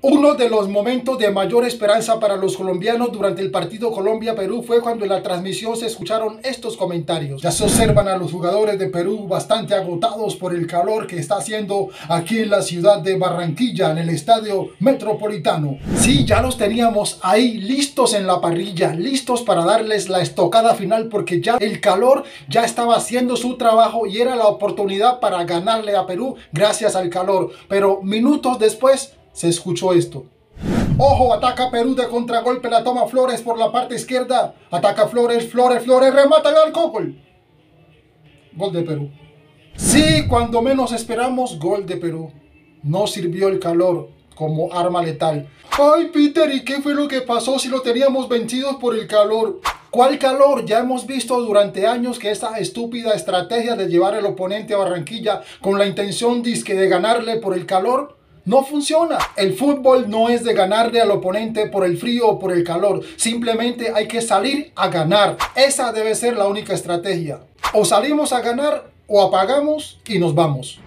Uno de los momentos de mayor esperanza para los colombianos durante el partido Colombia-Perú fue cuando en la transmisión se escucharon estos comentarios. Ya se observan a los jugadores de Perú bastante agotados por el calor que está haciendo aquí en la ciudad de Barranquilla, en el Estadio Metropolitano. Sí, ya los teníamos ahí listos en la parrilla, listos para darles la estocada final, porque ya el calor ya estaba haciendo su trabajo y era la oportunidad para ganarle a Perú gracias al calor. Pero minutos después se escuchó esto. Ojo, ataca Perú de contragolpe, la toma Flores por la parte izquierda. Ataca Flores, remata el arco, gol. Gol de Perú. Sí, cuando menos esperamos, gol de Perú. No sirvió el calor como arma letal. Ay, Peter, ¿y qué fue lo que pasó si lo teníamos vencidos por el calor? ¿Cuál calor? Ya hemos visto durante años que esa estúpida estrategia de llevar al oponente a Barranquilla con la intención disque de ganarle por el calor no funciona. El fútbol no es de ganarle al oponente por el frío o por el calor. Simplemente hay que salir a ganar. Esa debe ser la única estrategia. O salimos a ganar o apagamos y nos vamos.